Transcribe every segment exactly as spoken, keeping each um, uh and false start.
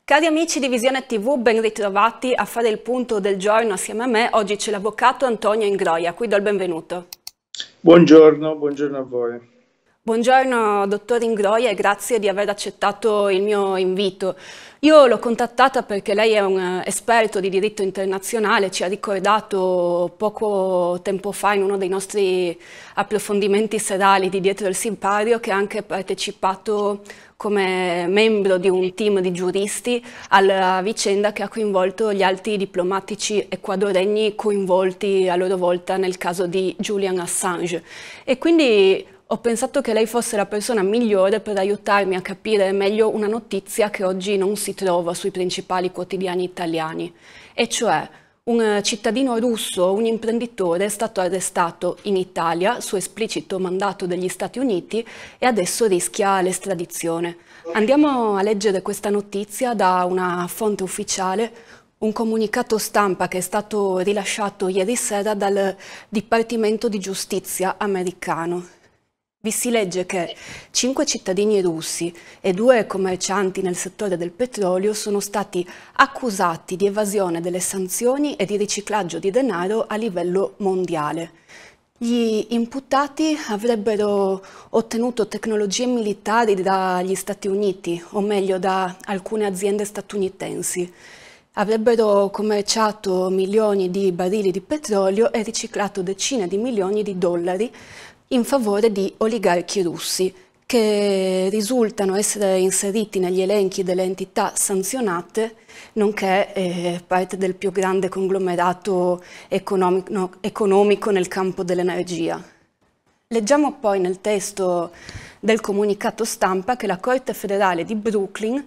Cari amici di Visione tivù, ben ritrovati a fare il punto del giorno assieme a me. Oggi c'è l'avvocato Antonio Ingroia, a cui do il benvenuto. Buongiorno, buongiorno a voi. Buongiorno dottor Ingroia e grazie di aver accettato il mio invito. Io l'ho contattata perché lei è un esperto di diritto internazionale, ci ha ricordato poco tempo fa in uno dei nostri approfondimenti serali di Dietro il Sipario che ha anche partecipato come membro di un team di giuristi alla vicenda che ha coinvolto gli alti diplomatici ecuadoregni coinvolti a loro volta nel caso di Julian Assange. E quindi ho pensato che lei fosse la persona migliore per aiutarmi a capire meglio una notizia che oggi non si trova sui principali quotidiani italiani, e cioè un cittadino russo, un imprenditore, è stato arrestato in Italia su esplicito mandato degli Stati Uniti e adesso rischia l'estradizione. Andiamo a leggere questa notizia da una fonte ufficiale, un comunicato stampa che è stato rilasciato ieri sera dal Dipartimento di Giustizia americano. Vi si legge che cinque cittadini russi e due commercianti nel settore del petrolio sono stati accusati di evasione delle sanzioni e di riciclaggio di denaro a livello mondiale. Gli imputati avrebbero ottenuto tecnologie militari dagli Stati Uniti, o meglio da alcune aziende statunitensi. Avrebbero commerciato milioni di barili di petrolio e riciclato decine di milioni di dollari in favore di oligarchi russi, che risultano essere inseriti negli elenchi delle entità sanzionate, nonché eh, parte del più grande conglomerato economico, economico nel campo dell'energia. Leggiamo poi nel testo del comunicato stampa che la Corte federale di Brooklyn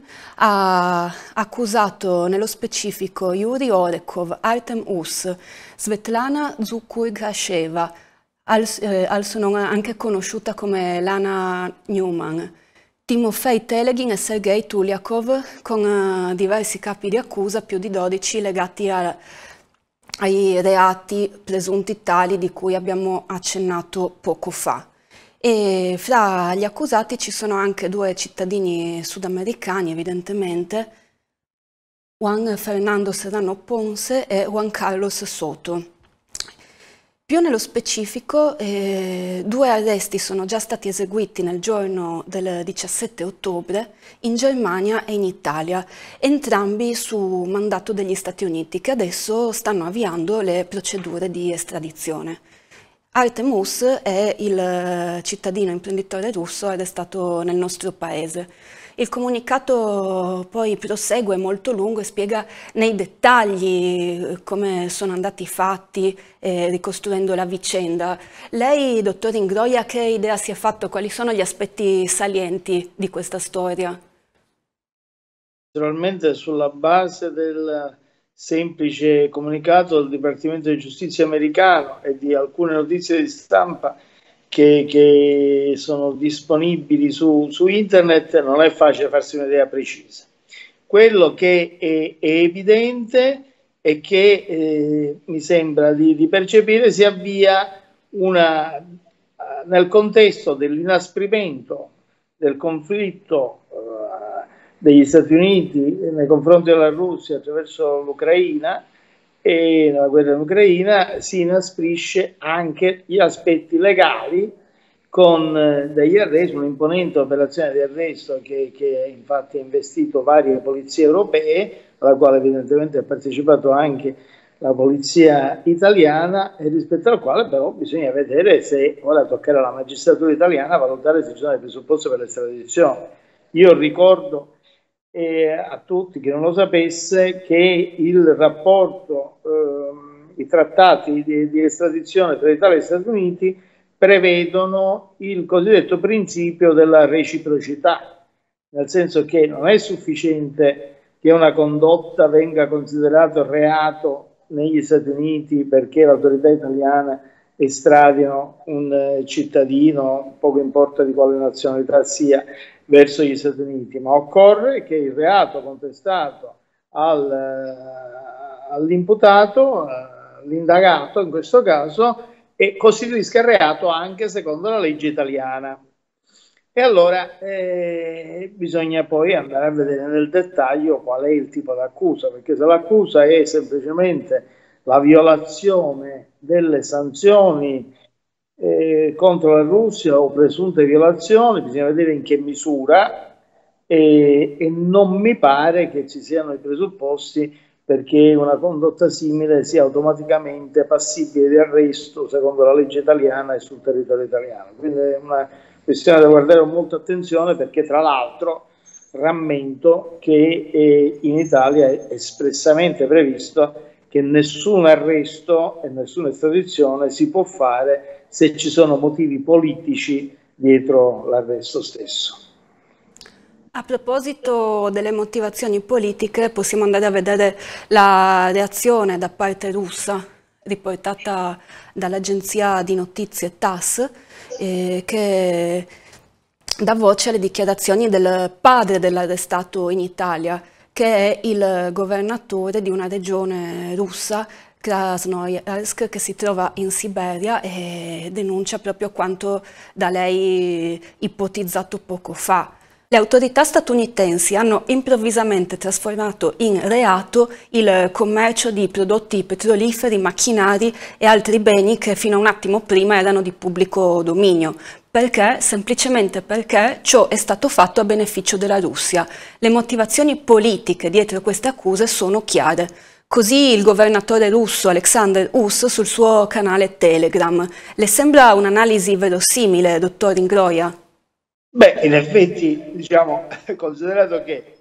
ha accusato nello specifico Yuri Orekov, Artem Us, Svetlana Zukurasheva, al, eh, al suo nome anche conosciuta come Lana Newman, Timofei Telegin e Sergei Tuliakov, con uh, diversi capi di accusa, più di dodici, legati a, ai reati presunti tali di cui abbiamo accennato poco fa. E fra gli accusati ci sono anche due cittadini sudamericani, evidentemente, Juan Fernando Serrano Ponce e Juan Carlos Soto. Più nello specifico, eh, due arresti sono già stati eseguiti nel giorno del diciassette ottobre in Germania e in Italia, entrambi su mandato degli Stati Uniti, che adesso stanno avviando le procedure di estradizione. Artem Us è il cittadino imprenditore russo arrestato nel nostro paese. Il comunicato poi prosegue molto lungo e spiega nei dettagli come sono andati i fatti, eh, ricostruendo la vicenda. Lei, dottor Ingroia, che idea si è fatto? Quali sono gli aspetti salienti di questa storia? Naturalmente sulla base del semplice comunicato del Dipartimento di Giustizia americano e di alcune notizie di stampa che, che sono disponibili su, su internet, non è facile farsi un'idea precisa. Quello che è, è evidente è che eh, mi sembra di, di percepire si avvia una, nel contesto dell'inasprimento del conflitto eh, degli Stati Uniti nei confronti della Russia attraverso l'Ucraina, e nella guerra in Ucraina si inasprisce anche gli aspetti legali con eh, degli arresti, un'imponente operazione di arresto che, che infatti ha investito varie polizie europee, alla quale evidentemente ha partecipato anche la polizia italiana, e rispetto al quale però bisogna vedere se ora toccherà alla magistratura italiana valutare se ci sono dei presupposti per l'estradizione. Io ricordo E a tutti che non lo sapesse che il rapporto, eh, i trattati di, di estradizione tra Italia e Stati Uniti prevedono il cosiddetto principio della reciprocità, nel senso che non è sufficiente che una condotta venga considerata reato negli Stati Uniti perché l'autorità italiana estradino un eh, cittadino, poco importa di quale nazionalità sia, verso gli Stati Uniti, ma occorre che il reato contestato al, eh, all'imputato, eh, l'indagato in questo caso, e costituisca reato anche secondo la legge italiana. E allora eh, bisogna poi andare a vedere nel dettaglio qual è il tipo d'accusa, perché se l'accusa è semplicemente la violazione delle sanzioni eh, contro la Russia o presunte violazioni, bisogna vedere in che misura e, e non mi pare che ci siano i presupposti perché una condotta simile sia automaticamente passibile di arresto secondo la legge italiana e sul territorio italiano. Quindi è una questione da guardare con molta attenzione, perché tra l'altro rammento che eh, in Italia è espressamente previsto che nessun arresto e nessuna estradizione si può fare se ci sono motivi politici dietro l'arresto stesso. A proposito delle motivazioni politiche, possiamo andare a vedere la reazione da parte russa riportata dall'agenzia di notizie T A S S, eh, che dà voce alle dichiarazioni del padre dell'arrestato in Italia, che è il governatore di una regione russa, Krasnoyarsk, che si trova in Siberia, e denuncia proprio quanto da lei ipotizzato poco fa. Le autorità statunitensi hanno improvvisamente trasformato in reato il commercio di prodotti petroliferi, macchinari e altri beni che fino a un attimo prima erano di pubblico dominio. Perché? Semplicemente perché ciò è stato fatto a beneficio della Russia. Le motivazioni politiche dietro queste accuse sono chiare. Così il governatore russo Alexander Us sul suo canale Telegram. Le sembra un'analisi verosimile, dottor Ingroia? Beh, in effetti, diciamo, considerato che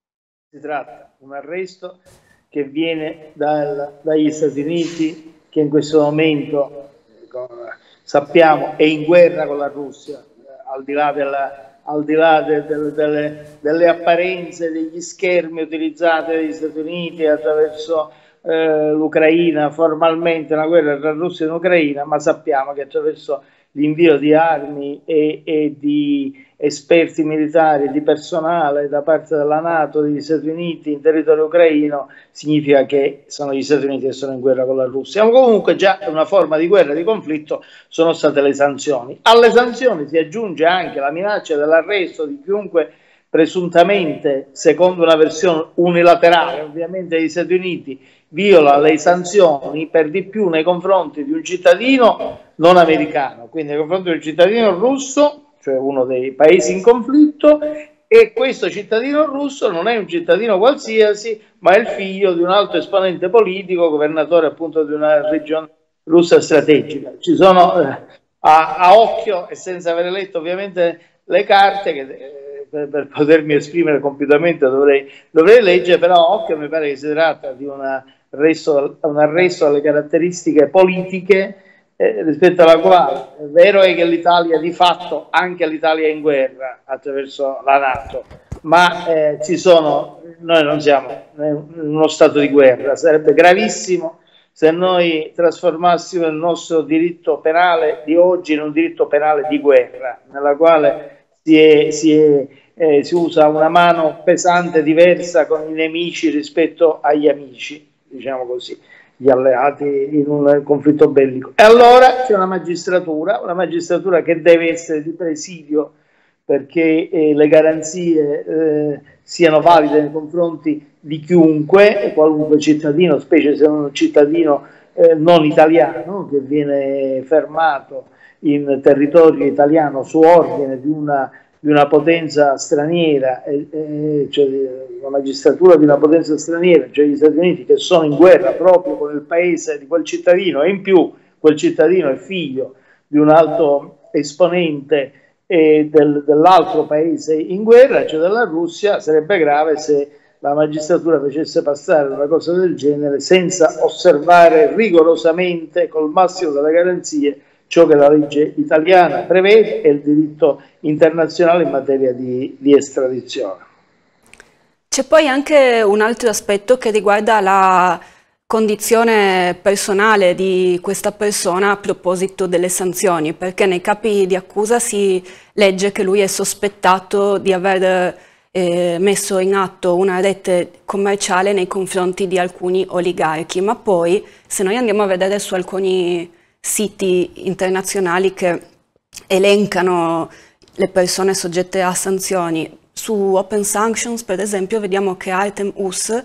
si tratta di un arresto che viene dal, dagli Stati Uniti, che in questo momento, eh, sappiamo, è in guerra con la Russia, eh, al di là, della, al di là de, de, delle, delle apparenze, degli schermi utilizzati dagli Stati Uniti attraverso eh, l'Ucraina, formalmente una guerra tra Russia e Ucraina, ma sappiamo che attraverso l'invio di armi e, e di esperti militari, di personale da parte della NATO, degli Stati Uniti in territorio ucraino, significa che sono gli Stati Uniti che sono in guerra con la Russia. Ma comunque già una forma di guerra, di conflitto, sono state le sanzioni. Alle sanzioni si aggiunge anche la minaccia dell'arresto di chiunque presuntamente, secondo una versione unilaterale ovviamente degli Stati Uniti, viola le sanzioni, per di più nei confronti di un cittadino non americano, quindi nei confronti di un cittadino russo, cioè uno dei paesi in conflitto, e questo cittadino russo non è un cittadino qualsiasi, ma è il figlio di un alto esponente politico, governatore appunto di una regione russa strategica. Ci sono eh, a, a occhio e senza aver letto ovviamente le carte, che eh, per, per potermi esprimere compiutamente dovrei, dovrei leggere, però a occhio mi pare che si tratta di una Arresto, un arresto alle caratteristiche politiche eh, rispetto alla quale è vero è che l'Italia di fatto, anche l'Italia è in guerra attraverso la NATO, ma eh, ci sono, noi non siamo in uno stato di guerra. Sarebbe gravissimo se noi trasformassimo il nostro diritto penale di oggi in un diritto penale di guerra, nella quale si, è, si, è, eh, si usa una mano pesante diversa con i nemici rispetto agli amici, diciamo così, gli alleati in un conflitto bellico. E allora c'è una magistratura, una magistratura che deve essere di presidio perché eh, le garanzie eh, siano valide nei confronti di chiunque, qualunque cittadino, specie se è un cittadino eh, non italiano che viene fermato in territorio italiano su ordine di una di una potenza straniera, eh, eh, cioè la magistratura di una potenza straniera, cioè gli Stati Uniti, che sono in guerra proprio con il paese di quel cittadino, e in più quel cittadino è figlio di un alto esponente eh, del, dell'altro paese in guerra, cioè della Russia. Sarebbe grave se la magistratura facesse passare una cosa del genere senza osservare rigorosamente, col massimo delle garanzie, ciò che la legge italiana prevede e il diritto internazionale in materia di, di estradizione. C'è poi anche un altro aspetto che riguarda la condizione personale di questa persona a proposito delle sanzioni, perché nei capi di accusa si legge che lui è sospettato di aver eh, messo in atto una rete commerciale nei confronti di alcuni oligarchi, ma poi se noi andiamo a vedere su alcuni siti internazionali che elencano le persone soggette a sanzioni. Su Open Sanctions, per esempio, vediamo che Artem Uss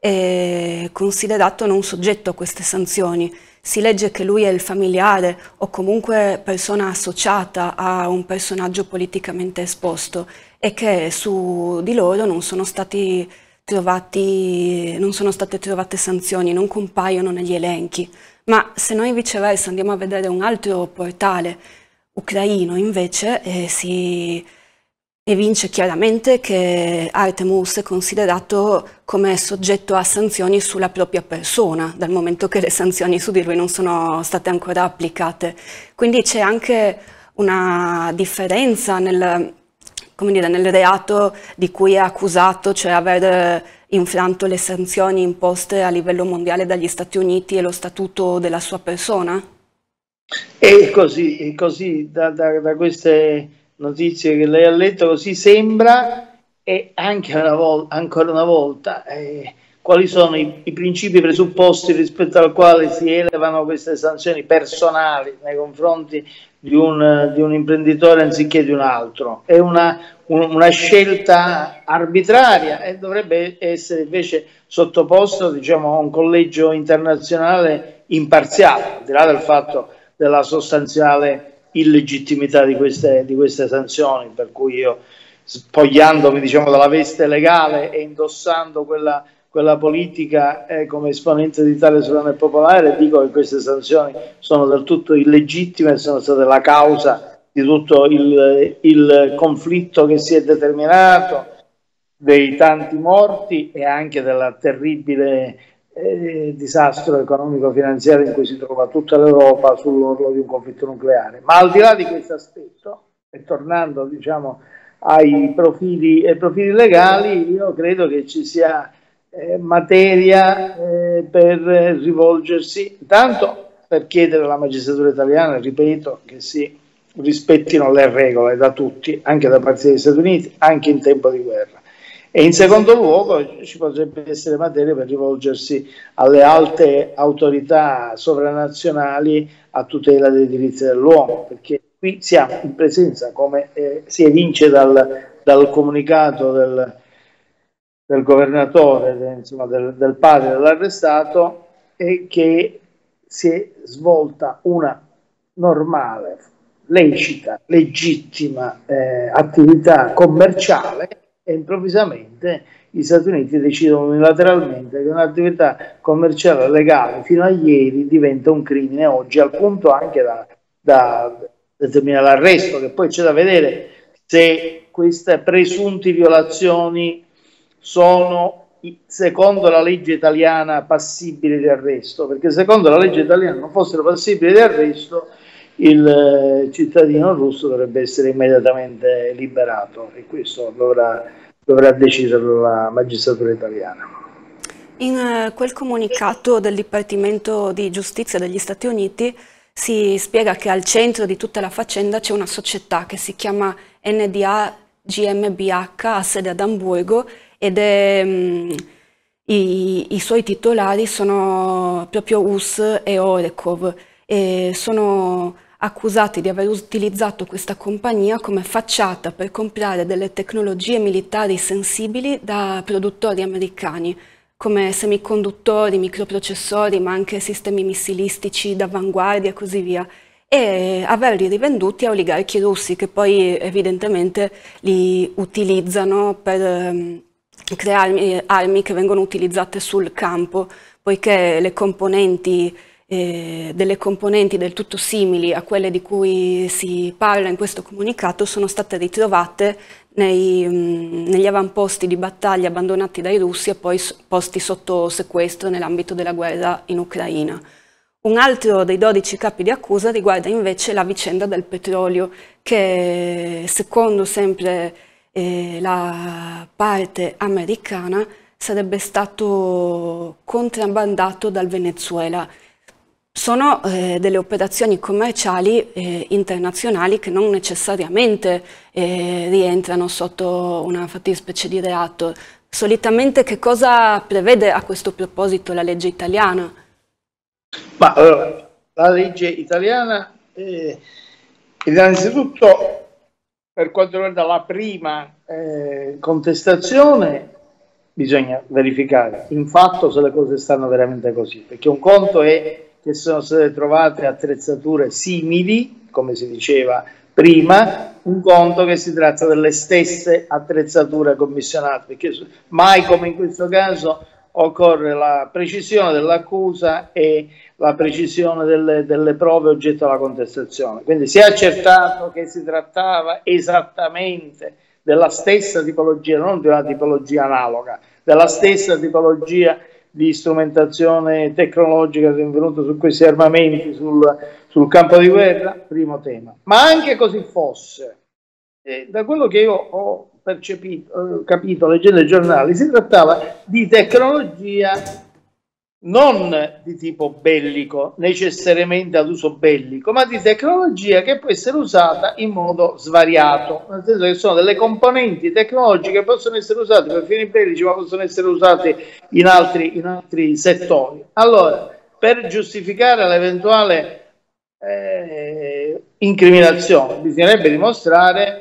è considerato non soggetto a queste sanzioni. Si legge che lui è il familiare o comunque persona associata a un personaggio politicamente esposto e che su di loro non sono stati trovati, non sono state trovate sanzioni, non compaiono negli elenchi. Ma se noi viceversa andiamo a vedere un altro portale ucraino, invece, eh, si evince chiaramente che Artem Uss è considerato come soggetto a sanzioni sulla propria persona, dal momento che le sanzioni su di lui non sono state ancora applicate. Quindi c'è anche una differenza nel, come dire, nel reato di cui è accusato, cioè aver infranto le sanzioni imposte a livello mondiale dagli Stati Uniti e lo statuto della sua persona? E così, e così da, da, da queste notizie che lei ha letto, così sembra, e anche una volta, ancora una volta, eh, quali sono i, i principi presupposti rispetto al quale si elevano queste sanzioni personali nei confronti di un, di un imprenditore anziché di un altro. È una, un, una scelta arbitraria e dovrebbe essere invece sottoposto, diciamo, a un collegio internazionale imparziale, al di là del fatto della sostanziale illegittimità di queste, di queste sanzioni, per cui io, spogliandomi, diciamo, dalla veste legale e indossando quella, quella politica eh, come esponente di Italia Sovrana e Popolare, dico che queste sanzioni sono del tutto illegittime e sono state la causa di tutto il, il conflitto che si è determinato, dei tanti morti e anche della terribile Eh, disastro economico-finanziario in cui si trova tutta l'Europa sull'orlo di un conflitto nucleare. Ma al di là di questo aspetto, e tornando, diciamo, ai profili, ai profili legali, io credo che ci sia eh, materia eh, per rivolgersi, tanto per chiedere alla magistratura italiana, ripeto, che si rispettino le regole da tutti, anche da parte degli Stati Uniti, anche in tempo di guerra. E in secondo luogo ci potrebbe essere materia per rivolgersi alle alte autorità sovranazionali a tutela dei diritti dell'uomo, perché qui siamo in presenza, come eh, si evince dal, dal comunicato del, del governatore, de, insomma, del, del padre dell'arrestato, è che si è svolta una normale, lecita, legittima eh, attività commerciale, e improvvisamente gli Stati Uniti decidono unilateralmente che un'attività commerciale legale fino a ieri diventa un crimine oggi, al punto anche da, da determinare l'arresto, che poi c'è da vedere se queste presunte violazioni sono, secondo la legge italiana, passibili di arresto, perché secondo la legge italiana non fossero passibili di arresto, il cittadino russo dovrebbe essere immediatamente liberato, e questo dovrà, dovrà deciderlo la magistratura italiana. In uh, quel comunicato del Dipartimento di Giustizia degli Stati Uniti si spiega che al centro di tutta la faccenda c'è una società che si chiama N D A G M B H, ha sede ad Amburgo, ed è, um, i, i suoi titolari sono proprio Uss e Orekov, e sono accusati di aver utilizzato questa compagnia come facciata per comprare delle tecnologie militari sensibili da produttori americani, come semiconduttori, microprocessori, ma anche sistemi missilistici d'avanguardia e così via, e averli rivenduti a oligarchi russi che poi evidentemente li utilizzano per um, creare armi che vengono utilizzate sul campo, poiché le componenti Eh, delle componenti del tutto simili a quelle di cui si parla in questo comunicato sono state ritrovate nei, mh, negli avamposti di battaglia abbandonati dai russi e poi posti sotto sequestro nell'ambito della guerra in Ucraina. Un altro dei dodici capi di accusa riguarda invece la vicenda del petrolio, che secondo sempre eh, la parte americana sarebbe stato contrabbandato dal Venezuela. Sono eh, delle operazioni commerciali eh, internazionali che non necessariamente eh, rientrano sotto una fattispecie di reato. Solitamente che cosa prevede a questo proposito la legge italiana? Ma allora, la legge italiana eh, innanzitutto per quanto riguarda la prima eh, contestazione, bisogna verificare in fatto se le cose stanno veramente così, perché un conto è che sono state trovate attrezzature simili, come si diceva prima, un conto che si tratta delle stesse attrezzature commissionate, perché mai come in questo caso occorre la precisione dell'accusa e la precisione delle, delle prove oggetto alla contestazione. Quindi si è accertato che si trattava esattamente della stessa tipologia, non di una tipologia analoga, della stessa tipologia di strumentazione tecnologica rinvenuta su questi armamenti sul, sul campo di guerra, primo tema. Ma anche così fosse, eh, da quello che io ho percepito, eh, capito leggendo i giornali, si trattava di tecnologia non di tipo bellico, necessariamente ad uso bellico, ma di tecnologia che può essere usata in modo svariato, nel senso che sono delle componenti tecnologiche che possono essere usate per fini bellici, ma possono essere usate in altri, in altri settori. Allora, per giustificare l'eventuale eh, incriminazione, bisognerebbe dimostrare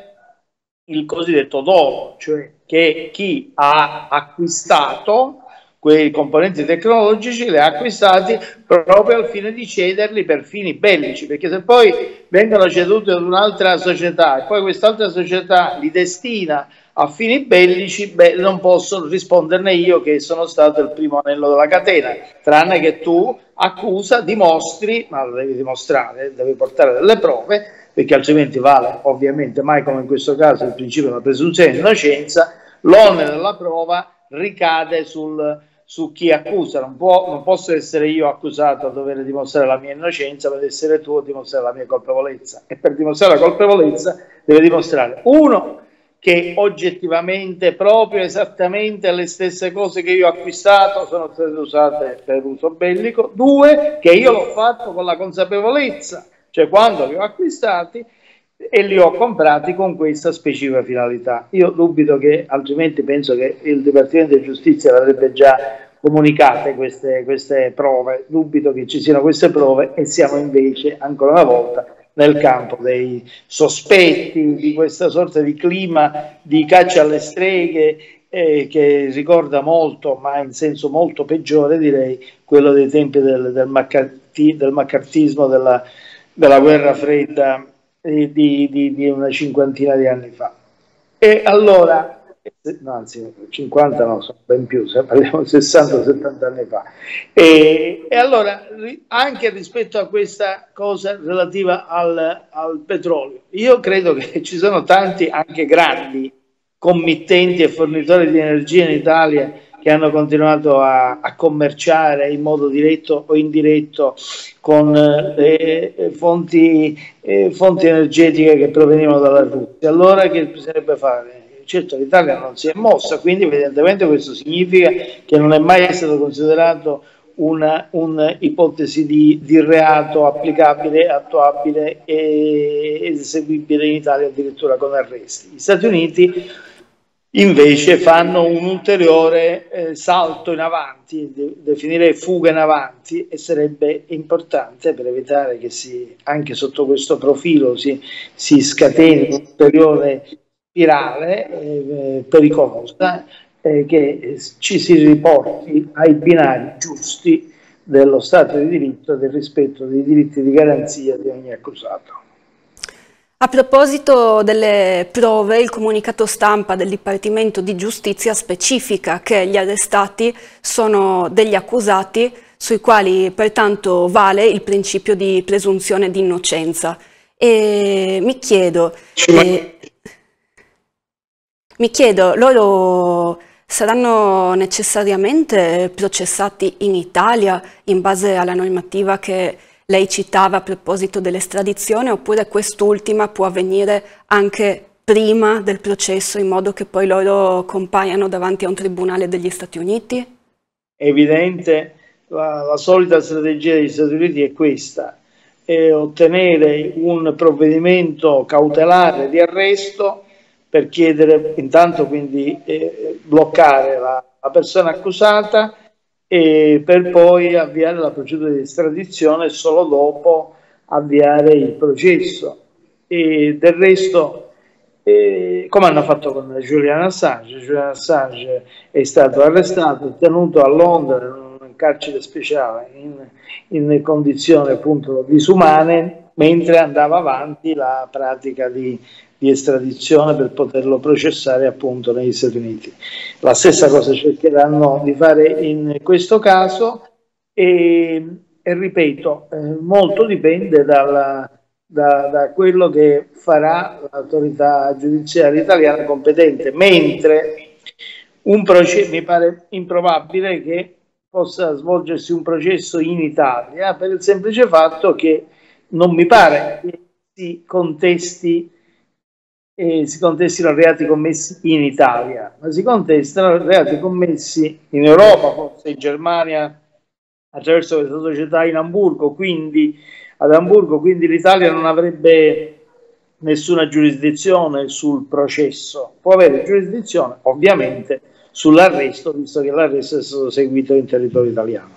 il cosiddetto dolo, cioè che chi ha acquistato quei componenti tecnologici li ha acquistati proprio al fine di cederli per fini bellici, perché se poi vengono ceduti ad un'altra società e poi quest'altra società li destina a fini bellici, beh, non posso risponderne io che sono stato il primo anello della catena, tranne che tu accusa, dimostri, ma lo devi dimostrare, devi portare delle prove, perché altrimenti vale ovviamente mai come in questo caso il principio della presunzione di innocenza, l'onere della prova ricade sul, su chi accusa. Non, può, non posso essere io accusato a dover dimostrare la mia innocenza, per essere tu a dimostrare la mia colpevolezza, e per dimostrare la colpevolezza deve dimostrare uno che oggettivamente proprio esattamente le stesse cose che io ho acquistato sono state usate per uso bellico, due che io l'ho fatto con la consapevolezza, cioè quando li ho acquistati e li ho comprati con questa specifica finalità. Io dubito che, altrimenti penso che il Dipartimento di Giustizia avrebbe già comunicate queste, queste prove, dubito che ci siano queste prove e siamo invece ancora una volta nel campo dei sospetti, di questa sorta di clima di caccia alle streghe eh, che ricorda molto, ma in senso molto peggiore direi, quello dei tempi del, del, maccarti, del maccartismo, della, della guerra fredda di, di, di una cinquantina di anni fa. E allora, no, anzi cinquanta no, sono ben più, se parliamo di sessanta settanta anni fa. E, e allora, anche rispetto a questa cosa relativa al, al petrolio, io credo che ci sono tanti anche grandi committenti e fornitori di energia in Italia che hanno continuato a, a commerciare in modo diretto o indiretto con eh, fonti, eh, fonti energetiche che provenivano dalla Russia. Allora che bisognerebbe fare? Certo l'Italia non si è mossa, quindi evidentemente questo significa che non è mai stato considerato una, un'ipotesi di, di reato applicabile, attuabile e eseguibile in Italia addirittura con arresti. Gli Stati Uniti invece fanno un ulteriore eh, salto in avanti, de definirei fuga in avanti, e sarebbe importante per evitare che si, anche sotto questo profilo si, si scateni un'ulteriore spirale eh, pericolosa, eh, che ci si riporti ai binari giusti dello Stato di diritto e del rispetto dei diritti di garanzia di ogni accusato. A proposito delle prove, il comunicato stampa del Dipartimento di Giustizia specifica che gli arrestati sono degli accusati sui quali pertanto vale il principio di presunzione di innocenza. E mi chiedo, eh, mi chiedo, loro saranno necessariamente processati in Italia in base alla normativa che lei citava a proposito dell'estradizione, oppure quest'ultima può avvenire anche prima del processo in modo che poi loro compaiano davanti a un tribunale degli Stati Uniti? È evidente, la, la solita strategia degli Stati Uniti è questa, è ottenere un provvedimento cautelare di arresto per chiedere intanto quindi eh, bloccare la, la persona accusata e per poi avviare la procedura di estradizione e solo dopo avviare il processo. E del resto eh, come hanno fatto con Julian Assange. Julian Assange è stato arrestato e tenuto a Londra in un carcere speciale in, in condizioni appunto disumane, mentre andava avanti la pratica di, di estradizione per poterlo processare appunto negli Stati Uniti. La stessa cosa cercheranno di fare in questo caso e, e ripeto, eh, molto dipende dalla, da, da quello che farà l'autorità giudiziaria italiana competente, mentre un processo mi pare improbabile che possa svolgersi un processo in Italia per il semplice fatto che non mi pare che si contesti eh, si contestino reati commessi in Italia, ma si contestano reati commessi in Europa, forse in Germania attraverso questa società in Amburgo, quindi ad Amburgo, quindi l'Italia non avrebbe nessuna giurisdizione sul processo, può avere giurisdizione ovviamente sull'arresto, visto che l'arresto è stato eseguito in territorio italiano.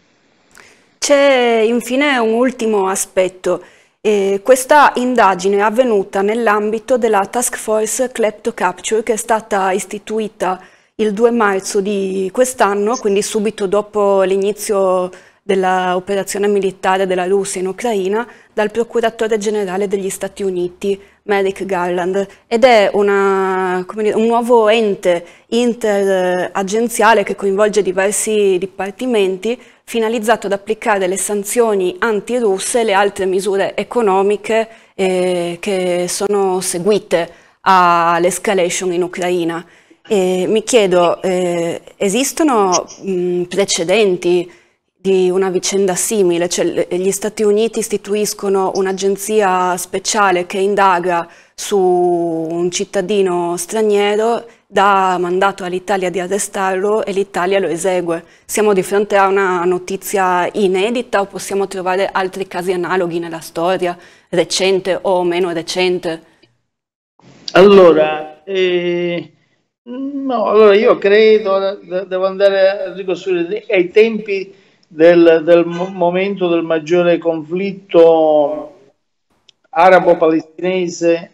C'è infine un ultimo aspetto. Eh, questa indagine è avvenuta nell'ambito della Task Force Klepto Capture che è stata istituita il due marzo di quest'anno, quindi subito dopo l'inizio dell'operazione militare della Russia in Ucraina, dal procuratore generale degli Stati Uniti, Merrick Garland, ed è una, come dire, un nuovo ente interagenziale che coinvolge diversi dipartimenti, finalizzato ad applicare le sanzioni antirusse e le altre misure economiche eh, che sono seguite all'escalation in Ucraina. E mi chiedo, eh, esistono mh, precedenti di una vicenda simile? Cioè, gli Stati Uniti istituiscono un'agenzia speciale che indaga su un cittadino straniero, dà mandato all'Italia di arrestarlo e l'Italia lo esegue. Siamo di fronte a una notizia inedita o possiamo trovare altri casi analoghi nella storia, recente o meno recente? Allora, eh, no, allora io credo, devo andare a ricostruire ai tempi del, del momento del maggiore conflitto arabo-palestinese,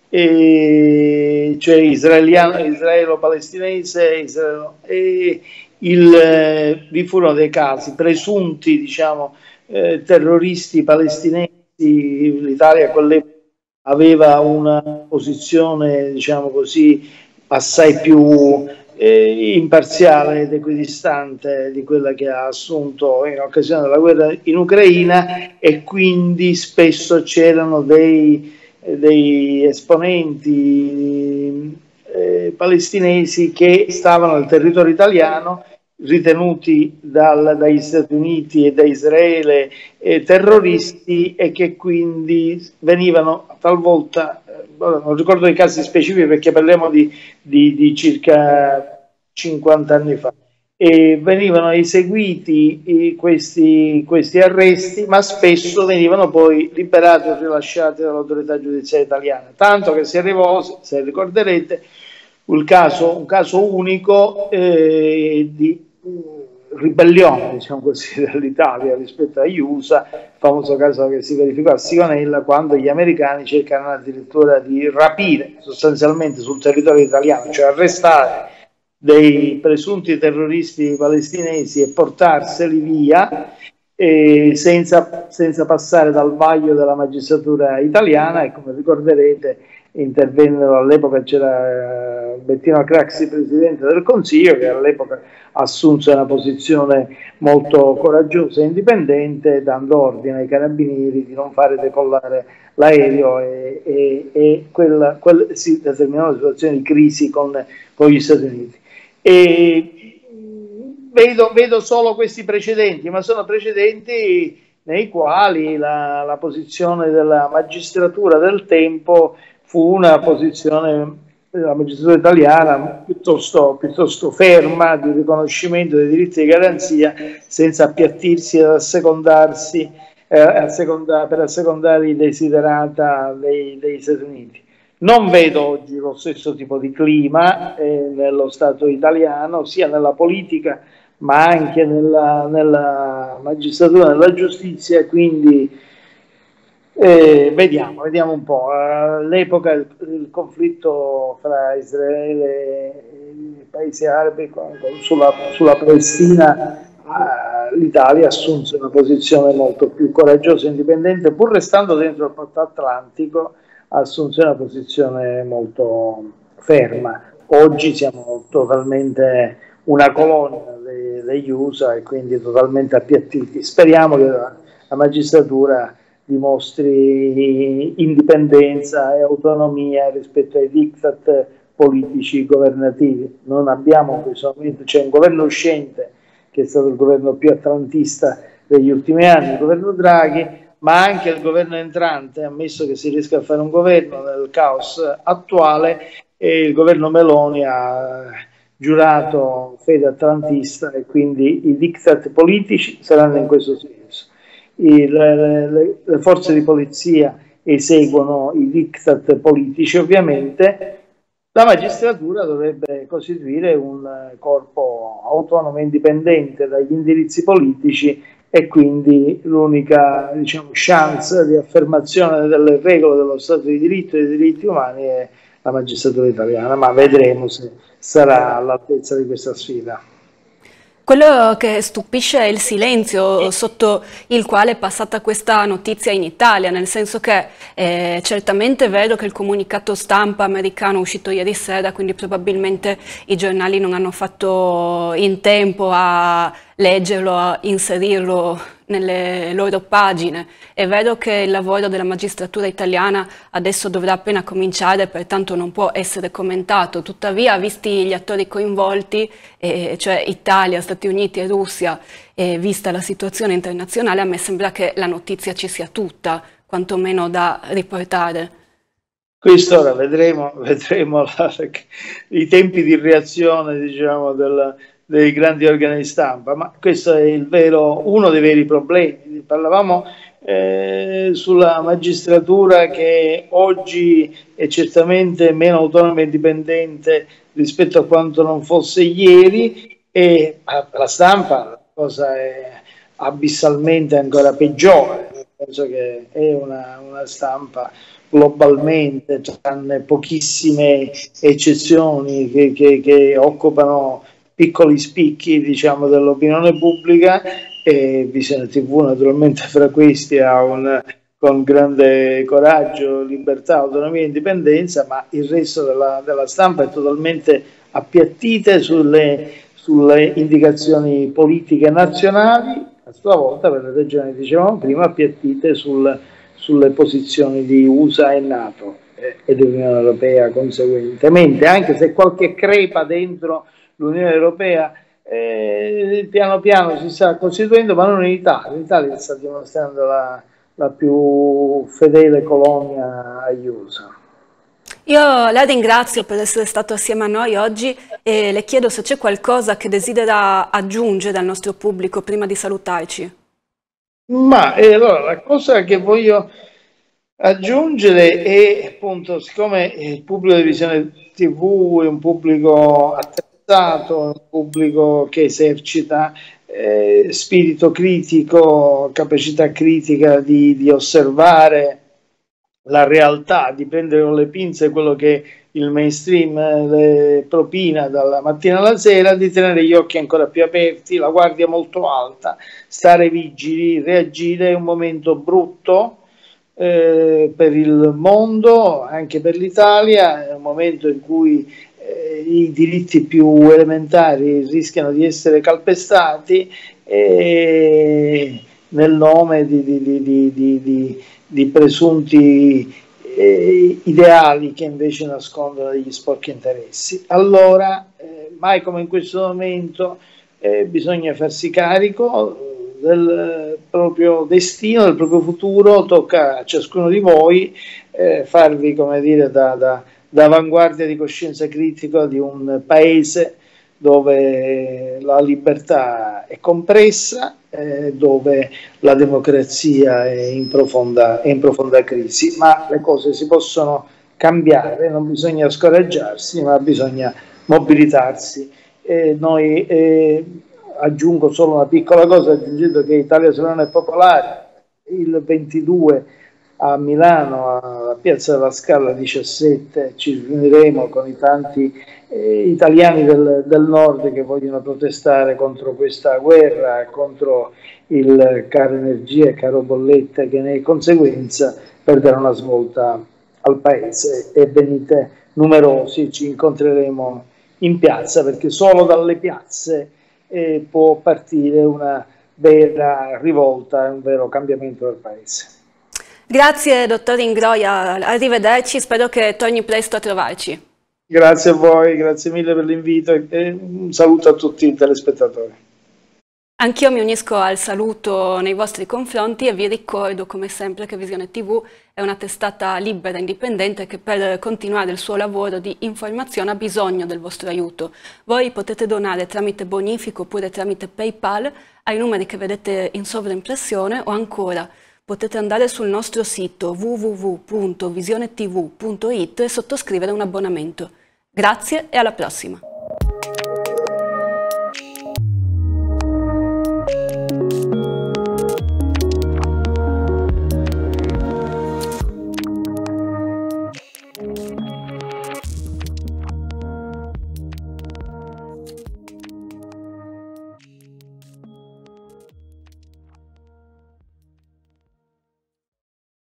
e, cioè israeliano, israelo-palestinese, israelo, e il, eh, vi furono dei casi presunti, diciamo, eh, terroristi palestinesi. L'Italia quell'epoca aveva una posizione, diciamo così, assai più eh, imparziale ed equidistante di quella che ha assunto in occasione della guerra in Ucraina, e quindi spesso c'erano dei, dei esponenti eh, palestinesi che stavano nel territorio italiano, ritenuti dal, dagli Stati Uniti e da Israele eh, terroristi, e che quindi venivano talvolta, eh, non ricordo i casi specifici perché parliamo di, di, di circa cinquanta anni fa, e venivano eseguiti eh, questi, questi arresti, ma spesso venivano poi liberati o rilasciati dall'autorità giudiziaria italiana, tanto che si arrivò, se ricorderete, un caso, un caso unico eh, di ribellione, diciamo così, dell'Italia rispetto agli U S A, il famoso caso che si verificò a Sigonella, quando gli americani cercano addirittura di rapire sostanzialmente sul territorio italiano, cioè arrestare dei presunti terroristi palestinesi e portarseli via eh, senza, senza passare dal vaglio della magistratura italiana. E come ricorderete intervennero, all'epoca c'era Bettino Craxi, presidente del Consiglio, che all'epoca assunse una posizione molto coraggiosa e indipendente, dando ordine ai carabinieri di non fare decollare l'aereo, e, e, e quella, quella, si determinò una situazione di crisi con, con gli Stati Uniti. E vedo, vedo solo questi precedenti, ma sono precedenti nei quali la, la posizione della magistratura del tempo fu una posizione della magistratura italiana piuttosto, piuttosto ferma, di riconoscimento dei diritti di garanzia, senza appiattirsi ed assecondarsi eh, asseconda, per assecondare i desiderata dei, degli Stati Uniti. Non vedo oggi lo stesso tipo di clima eh, nello Stato italiano, sia nella politica ma anche nella, nella magistratura, nella giustizia, quindi Eh, vediamo, vediamo un po'. All'epoca il, il conflitto fra Israele e i paesi arabi con- con- sulla, sulla Palestina, eh, l'Italia assunse una posizione molto più coraggiosa e indipendente, pur restando dentro il patto atlantico, assunse una posizione molto ferma. Oggi siamo totalmente una colonia de- degli U S A e quindi totalmente appiattiti. Speriamo che la, la magistratura dimostri indipendenza e autonomia rispetto ai diktat politici governativi. Non abbiamo in questo momento, c'è un governo uscente che è stato il governo più atlantista degli ultimi anni, il governo Draghi, ma anche il governo entrante, ammesso che si riesca a fare un governo nel caos attuale, e il governo Meloni ha giurato fede atlantista e quindi i diktat politici saranno in questo senso. I, le, le, le forze di polizia eseguono i diktat politici, ovviamente. La magistratura dovrebbe costituire un corpo autonomo e indipendente dagli indirizzi politici e quindi l'unica, diciamo, chance di affermazione delle regole dello Stato di diritto e dei diritti umani è la magistratura italiana, ma vedremo se sarà all'altezza di questa sfida. Quello che stupisce è il silenzio sotto il quale è passata questa notizia in Italia, nel senso che eh, certamente è vero che il comunicato stampa americano è uscito ieri sera, quindi probabilmente i giornali non hanno fatto in tempo a leggerlo, a inserirlo nelle loro pagine. È vero che il lavoro della magistratura italiana adesso dovrà appena cominciare, pertanto non può essere commentato. Tuttavia, visti gli attori coinvolti, eh, cioè Italia, Stati Uniti e Russia, e vista la situazione internazionale, a me sembra che la notizia ci sia tutta, quantomeno da riportare. Questo ora vedremo, vedremo la, i tempi di reazione, diciamo, del, dei grandi organi di stampa, ma questo è il vero, uno dei veri problemi. Parlavamo eh, sulla magistratura che oggi è certamente meno autonoma e indipendente rispetto a quanto non fosse ieri, e la stampa la cosa è abissalmente ancora peggiore. Penso che è una, una stampa globalmente, tranne pochissime eccezioni che, che, che occupano piccoli spicchi, diciamo, dell'opinione pubblica, e Visione tivù naturalmente fra questi ha un, con grande coraggio, libertà, autonomia e indipendenza, ma il resto della, della stampa è totalmente appiattite sulle, sulle indicazioni politiche nazionali, a sua volta per le regioni, dicevamo prima, appiattite sul, sulle posizioni di U S A e NATO eh, e dell'Unione Europea conseguentemente, anche se qualche crepa dentro l'Unione Europea eh, piano piano si sta costituendo, ma non in Italia. L'Italia sta dimostrando la, la più fedele colonia agli U S A. Io la ringrazio per essere stato assieme a noi oggi e le chiedo se c'è qualcosa che desidera aggiungere al nostro pubblico prima di salutarci. Ma eh, allora la cosa che voglio aggiungere è, appunto, siccome il pubblico di Visione tivù è un pubblico attrezzato, un pubblico che esercita eh, spirito critico, capacità critica di, di osservare la realtà, di prendere con le pinze quello che il mainstream le propina dalla mattina alla sera, di tenere gli occhi ancora più aperti, la guardia molto alta, stare vigili, reagire. È un momento brutto eh, per il mondo, anche per l'Italia, è un momento in cui eh, i diritti più elementari rischiano di essere calpestati e nel nome di, di, di, di, di, di presunti eh, ideali che invece nascondono degli sporchi interessi. Allora, eh, mai come in questo momento, eh, bisogna farsi carico del proprio destino, del proprio futuro. Tocca a ciascuno di voi eh, farvi, come dire, da, da, da avanguardia di coscienza critica di un paese dove la libertà è compressa, eh, dove la democrazia è in, profonda, è in profonda crisi, ma le cose si possono cambiare, non bisogna scoraggiarsi, ma bisogna mobilitarsi. Eh, noi, eh, aggiungo solo una piccola cosa, aggiungendo che Italia Sovrana e Popolare il ventidue a Milano, a Piazza della Scala diciassette, ci riuniremo con i tanti eh, italiani del, del nord che vogliono protestare contro questa guerra, contro il caro energia e caro bollette che ne è conseguenza, per dare una svolta al paese. E venite numerosi, ci incontreremo in piazza, perché solo dalle piazze eh, può partire una vera rivolta, un vero cambiamento del paese. Grazie dottor Ingroia, arrivederci, spero che torni presto a trovarci. Grazie a voi, grazie mille per l'invito e un saluto a tutti i telespettatori. Anch'io mi unisco al saluto nei vostri confronti e vi ricordo come sempre che Visione tivù è una testata libera e indipendente che per continuare il suo lavoro di informazione ha bisogno del vostro aiuto. Voi potete donare tramite bonifico oppure tramite PayPal ai numeri che vedete in sovraimpressione, o ancora potete andare sul nostro sito w w w punto visione t v punto it e sottoscrivere un abbonamento. Grazie e alla prossima!